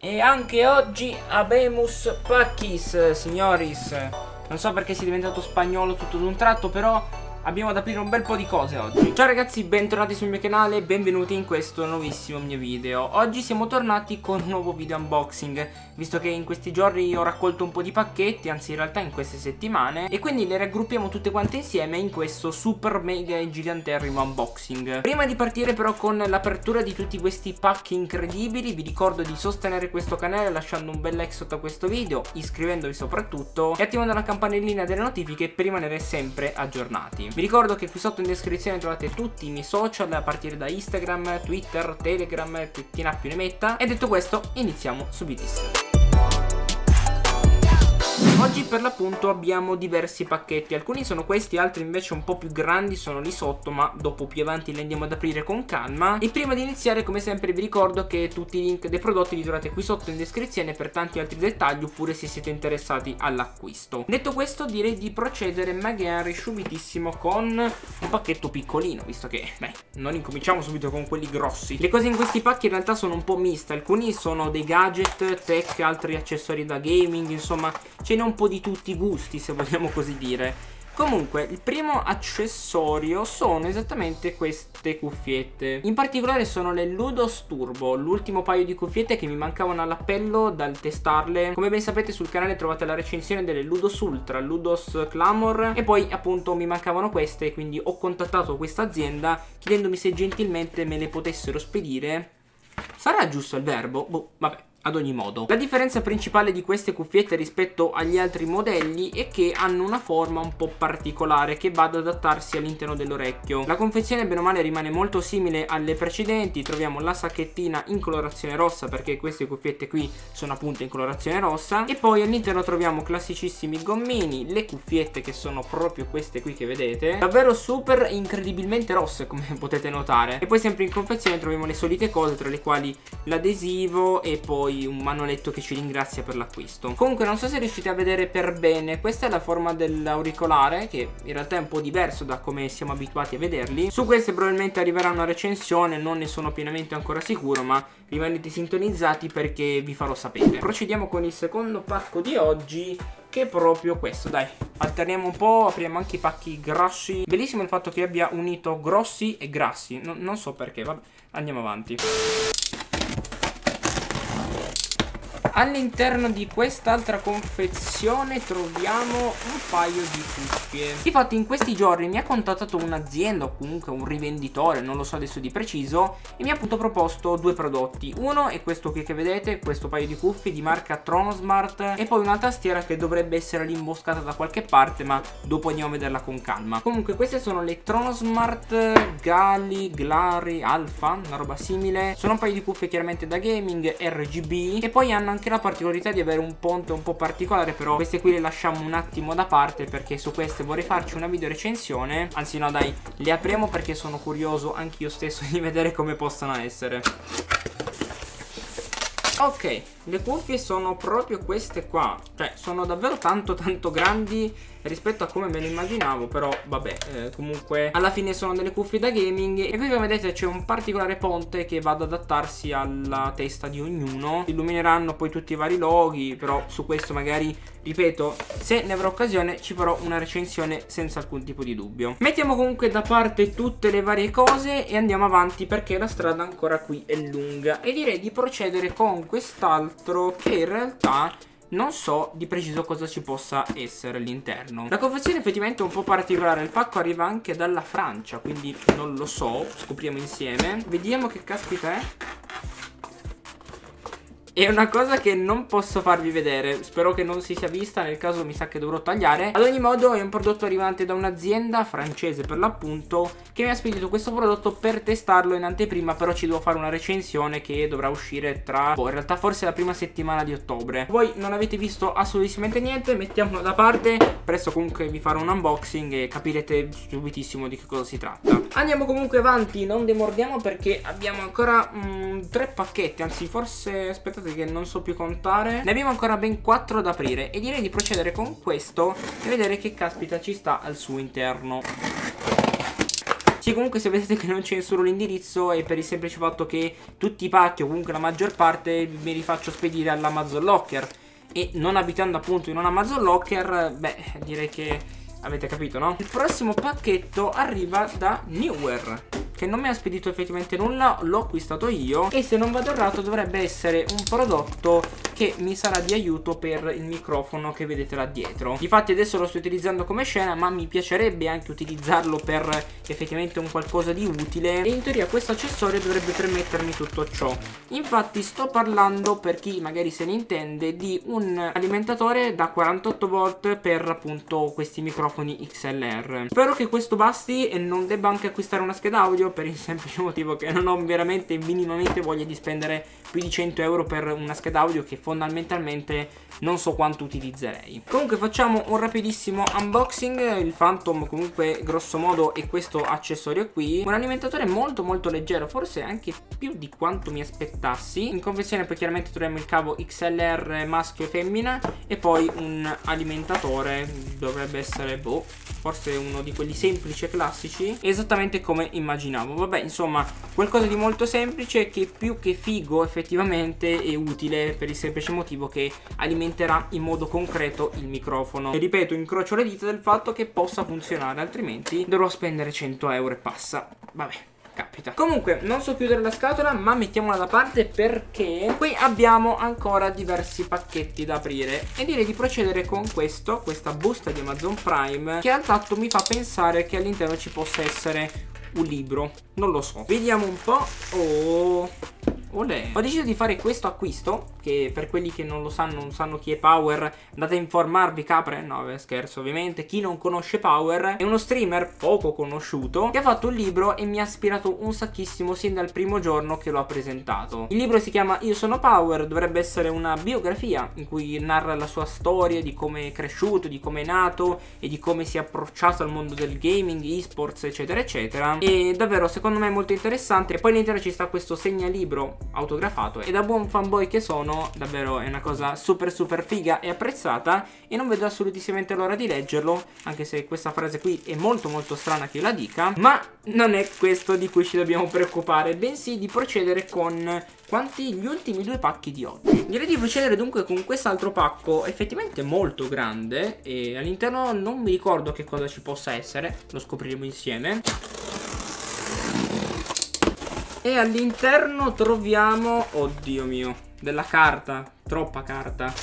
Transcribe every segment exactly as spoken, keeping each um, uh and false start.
E anche oggi abemus pacchis, signoris. Non so perché sia diventato spagnolo tutto d'un tratto, però abbiamo ad aprire un bel po' di cose oggi. Ciao ragazzi, bentornati sul mio canale e benvenuti in questo nuovissimo mio video. Oggi siamo tornati con un nuovo video unboxing, visto che in questi giorni ho raccolto un po' di pacchetti, anzi in realtà in queste settimane, e quindi le raggruppiamo tutte quante insieme in questo super mega e giganterrimo unboxing. Prima di partire però con l'apertura di tutti questi pacchi incredibili, vi ricordo di sostenere questo canale lasciando un bel like sotto a questo video, iscrivendovi soprattutto e attivando la campanellina delle notifiche per rimanere sempre aggiornati. Vi ricordo che qui sotto in descrizione trovate tutti i miei social a partire da Instagram, Twitter, Telegram, chi ne ha più ne metta. E detto questo iniziamo subitissimo. Oggi per l'appunto abbiamo diversi pacchetti, alcuni sono questi, altri invece un po' più grandi sono lì sotto, ma dopo più avanti li andiamo ad aprire con calma. E prima di iniziare come sempre vi ricordo che tutti i link dei prodotti li trovate qui sotto in descrizione per tanti altri dettagli, oppure se siete interessati all'acquisto. Detto questo direi di procedere magari subitissimo con un pacchetto piccolino, visto che beh, non incominciamo subito con quelli grossi. Le cose in questi pacchi in realtà sono un po' miste, alcuni sono dei gadget, tech, altri accessori da gaming, insomma ce n'è un po' di tutti i gusti, se vogliamo così dire. Comunque il primo accessorio sono esattamente queste cuffiette, in particolare sono le Ludos Turbo, l'ultimo paio di cuffiette che mi mancavano all'appello dal testarle. Come ben sapete sul canale trovate la recensione delle Ludos Ultra, Ludos Clamor, e poi appunto mi mancavano queste, quindi ho contattato questa azienda chiedendomi se gentilmente me le potessero spedire. Sarà giusto il verbo? Boh, vabbè. Ad ogni modo, la differenza principale di queste cuffiette rispetto agli altri modelli è che hanno una forma un po' particolare che va ad adattarsi all'interno dell'orecchio. La confezione bene o male rimane molto simile alle precedenti, troviamo la sacchettina in colorazione rossa perché queste cuffiette qui sono appunto in colorazione rossa, e poi all'interno troviamo classicissimi gommini, le cuffiette che sono proprio queste qui che vedete, davvero super incredibilmente rosse come potete notare. E poi sempre in confezione troviamo le solite cose, tra le quali l'adesivo e poi un manoletto che ci ringrazia per l'acquisto. Comunque non so se riuscite a vedere per bene, questa è la forma dell'auricolare, che in realtà è un po' diverso da come siamo abituati a vederli. Su queste probabilmente arriverà una recensione, non ne sono pienamente ancora sicuro, ma rimanete sintonizzati perché vi farò sapere. Procediamo con il secondo pacco di oggi, che è proprio questo. Dai, alterniamo un po', apriamo anche i pacchi grossi. Bellissimo il fatto che abbia unito grossi e grassi, no, non so perché, vabbè, andiamo avanti. All'interno di quest'altra confezione troviamo un paio di cuffie. Infatti in questi giorni mi ha contattato un'azienda o comunque un rivenditore, non lo so adesso di preciso, e mi ha appunto proposto due prodotti. Uno è questo qui che vedete, questo paio di cuffie di marca Tronosmart, e poi una tastiera che dovrebbe essere lì imboscata da qualche parte, ma dopo andiamo a vederla con calma. Comunque queste sono le Tronosmart Gali Glari Alpha, una roba simile. Sono un paio di cuffie chiaramente da gaming, R G B, e poi hanno anche la particolarità di avere un ponte un po' particolare, però queste qui le lasciamo un attimo da parte perché su queste vorrei farci una video recensione. Anzi no dai, le apriamo perché sono curioso anche io stesso di vedere come possono essere. Ok, le cuffie sono proprio queste qua, cioè sono davvero tanto tanto grandi rispetto a come me le immaginavo, però vabbè, eh, comunque alla fine sono delle cuffie da gaming. E qui come vedete c'è un particolare ponte che va ad adattarsi alla testa di ognuno. Illumineranno poi tutti i vari loghi, però su questo magari, ripeto, se ne avrò occasione ci farò una recensione senza alcun tipo di dubbio. Mettiamo comunque da parte tutte le varie cose e andiamo avanti perché la strada ancora qui è lunga, e direi di procedere con quest'altro che in realtà non so di preciso cosa ci possa essere all'interno. La confezione effettivamente è un po' particolare, il pacco arriva anche dalla Francia, quindi non lo so, scopriamo insieme. Vediamo che caspita è. È una cosa che non posso farvi vedere, spero che non si sia vista, nel caso mi sa che dovrò tagliare. Ad ogni modo è un prodotto arrivante da un'azienda francese per l'appunto, che mi ha spedito questo prodotto per testarlo in anteprima, però ci devo fare una recensione che dovrà uscire tra, oh, in realtà forse la prima settimana di ottobre. Voi non avete visto assolutamente niente, mettiamolo da parte, presto comunque vi farò un unboxing e capirete subitissimo di che cosa si tratta. Andiamo comunque avanti, non demordiamo perché abbiamo ancora mm, tre pacchetti, anzi forse aspettate che non so più contare. Ne abbiamo ancora ben quattro da aprire e direi di procedere con questo e vedere che caspita ci sta al suo interno. Sì, comunque se vedete che non censuro l'indirizzo è per il semplice fatto che tutti i pacchi o comunque la maggior parte me li faccio spedire all'Amazon Locker, e non abitando appunto in un Amazon Locker, beh, direi che avete capito, no? Il prossimo pacchetto arriva da Neewer, che non mi ha spedito effettivamente nulla, l'ho acquistato io, e se non vado errato dovrebbe essere un prodotto che mi sarà di aiuto per il microfono che vedete là dietro. Infatti adesso lo sto utilizzando come scena, ma mi piacerebbe anche utilizzarlo per effettivamente un qualcosa di utile, e in teoria questo accessorio dovrebbe permettermi tutto ciò. Infatti sto parlando, per chi magari se ne intende, di un alimentatore da quarantotto volt per appunto questi microfoni X L R. Spero che questo basti e non debba anche acquistare una scheda audio, per il semplice motivo che non ho veramente minimamente voglia di spendere più di cento euro per una scheda audio che fondamentalmente non so quanto utilizzerei. Comunque facciamo un rapidissimo unboxing. Il Phantom comunque grosso modo è questo accessorio qui, un alimentatore molto molto leggero, forse anche più di quanto mi aspettassi. In confezione poi chiaramente troviamo il cavo X L R maschio e femmina, e poi un alimentatore, dovrebbe essere boh, forse uno di quelli semplici e classici, esattamente come immaginavo. Vabbè, insomma, qualcosa di molto semplice che più che figo effettivamente è utile, per il semplice motivo che alimenterà in modo concreto il microfono. E ripeto, incrocio le dita del fatto che possa funzionare, altrimenti dovrò spendere cento euro e passa. Vabbè, capita. Comunque non so chiudere la scatola, ma mettiamola da parte perché qui abbiamo ancora diversi pacchetti da aprire, e direi di procedere con questo, questa busta di Amazon Prime, che al tatto mi fa pensare che all'interno ci possa essere un libro. Non lo so, vediamo un po'. Oh, olè. Ho deciso di fare questo acquisto, che per quelli che non lo sanno, non sanno chi è Power, andate a informarvi, capre. No, beh, scherzo ovviamente. Chi non conosce Power è uno streamer poco conosciuto che ha fatto un libro e mi ha ispirato un sacchissimo sin dal primo giorno che lo ha presentato. Il libro si chiama Io sono Power, dovrebbe essere una biografia in cui narra la sua storia, di come è cresciuto, di come è nato e di come si è approcciato al mondo del gaming, esports eccetera eccetera. E davvero secondo me è molto interessante. E poi all'interno ci sta questo segnalibro autografato, e da buon fanboy che sono davvero è una cosa super super figa e apprezzata, e non vedo assolutissimamente l'ora di leggerlo, anche se questa frase qui è molto molto strana che io la dica. Ma non è questo di cui ci dobbiamo preoccupare, bensì di procedere con quanti gli ultimi due pacchi di oggi. Direi di procedere dunque con quest'altro pacco effettivamente molto grande, e all'interno non mi ricordo che cosa ci possa essere, lo scopriremo insieme. E all'interno troviamo, oddio mio, della carta, troppa carta.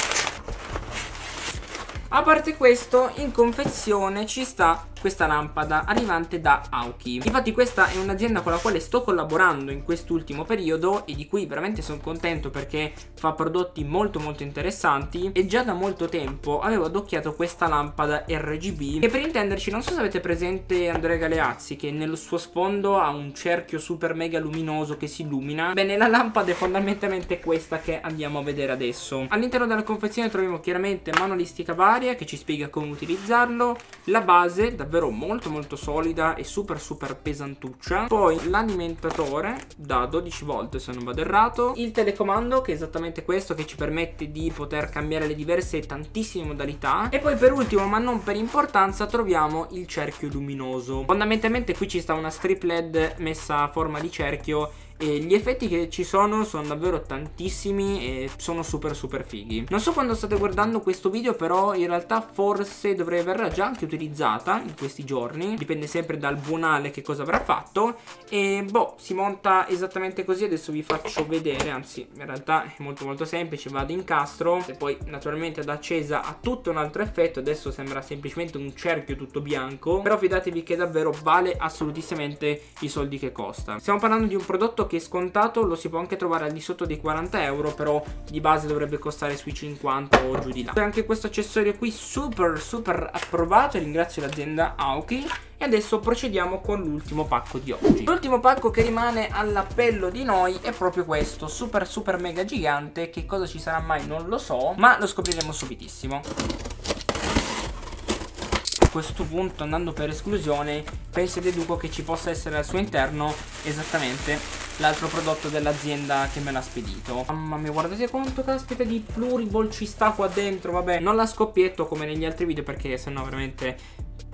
A parte questo, in confezione ci sta questa lampada arrivante da Aoki. Infatti questa è un'azienda con la quale sto collaborando in quest'ultimo periodo, e di cui veramente sono contento perché fa prodotti molto molto interessanti, e già da molto tempo avevo adocchiato questa lampada R G B, che per intenderci, non so se avete presente Andrea Galeazzi, che nel suo sfondo ha un cerchio super mega luminoso che si illumina. Bene, la lampada è fondamentalmente questa che andiamo a vedere adesso. All'interno della confezione troviamo chiaramente manualistica varia che ci spiega come utilizzarlo, la base davvero molto molto solida e super super pesantuccia, poi l'alimentatore da dodici volt se non vado errato, il telecomando che è esattamente questo, che ci permette di poter cambiare le diverse e tantissime modalità, e poi per ultimo ma non per importanza troviamo il cerchio luminoso. Fondamentalmente qui ci sta una strip led messa a forma di cerchio, e gli effetti che ci sono sono davvero tantissimi e sono super super fighi. Non so quando state guardando questo video, però in realtà forse dovrei averla già anche utilizzata in questi giorni, dipende sempre dal buonale che cosa avrà fatto. E boh, si monta esattamente così, adesso vi faccio vedere, anzi in realtà è molto molto semplice, va ad incastro e poi naturalmente ad accesa ha tutto un altro effetto. Adesso sembra semplicemente un cerchio tutto bianco, però fidatevi che davvero vale assolutissimamente i soldi che costa. Stiamo parlando di un prodotto che è scontato, lo si può anche trovare al di sotto dei quaranta euro, però di base dovrebbe costare sui cinquanta o giù di là. E anche questo accessorio qui super super approvato, ringrazio l'azienda Aoki. E adesso procediamo con l'ultimo pacco di oggi. L'ultimo pacco che rimane all'appello di noi è proprio questo, super super mega gigante. Che cosa ci sarà mai non lo so, ma lo scopriremo subitissimo. A questo punto, andando per esclusione, penso e deduco che ci possa essere al suo interno esattamente l'altro prodotto dell'azienda che me l'ha spedito. Mamma mia, guardate quanto caspita di pluriball ci sta qua dentro. Vabbè, non la scoppietto come negli altri video perché sennò veramente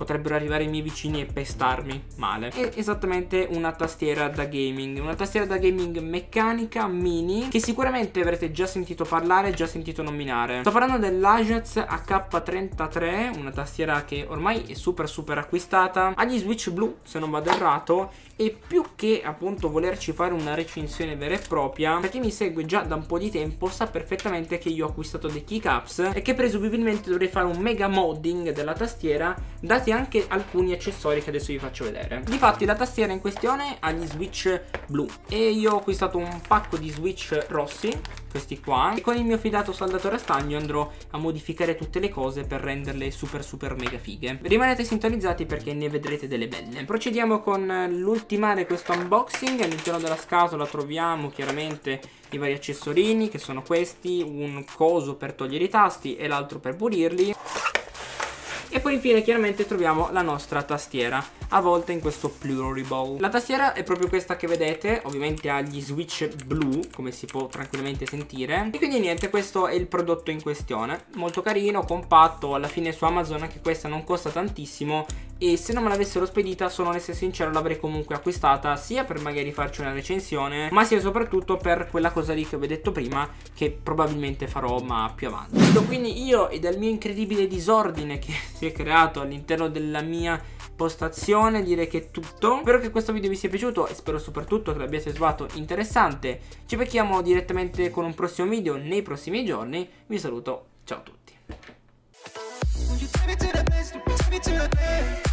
potrebbero arrivare i miei vicini e pestarmi male. È esattamente una tastiera da gaming, una tastiera da gaming meccanica mini che sicuramente avrete già sentito parlare, già sentito nominare. Sto parlando dell'Ajax A K trentatré, una tastiera che ormai è super super acquistata, agli Switch Blue se non vado errato, e più che appunto volerci fare una recensione vera e propria, per chi mi segue già da un po' di tempo sa perfettamente che io ho acquistato dei keycaps e che presumibilmente dovrei fare un mega modding della tastiera, dati anche alcuni accessori che adesso vi faccio vedere. Difatti la tastiera in questione ha gli Switch Blue e io ho acquistato un pacco di Switch rossi, questi qua, e con il mio fidato saldatore a stagno andrò a modificare tutte le cose per renderle super super mega fighe. Rimanete sintonizzati perché ne vedrete delle belle. Procediamo con l'ultimare questo unboxing. All'interno della scatola troviamo chiaramente i vari accessorini, che sono questi, un coso per togliere i tasti e l'altro per pulirli. E poi infine chiaramente troviamo la nostra tastiera, avvolta in questo pluriball. La tastiera è proprio questa che vedete, ovviamente ha gli Switch Blue, come si può tranquillamente sentire. E quindi niente, questo è il prodotto in questione. Molto carino, compatto, alla fine su Amazon anche questa non costa tantissimo. E se non me l'avessero spedita, sono onesto e sincero, l'avrei comunque acquistata, sia per magari farci una recensione, ma sia soprattutto per quella cosa lì che vi ho detto prima, che probabilmente farò ma più avanti. Quindi io e dal mio incredibile disordine che si è creato all'interno della mia postazione direi che è tutto. Spero che questo video vi sia piaciuto e spero soprattutto che l'abbiate trovato interessante. Ci becchiamo direttamente con un prossimo video nei prossimi giorni. Vi saluto, ciao a tutti.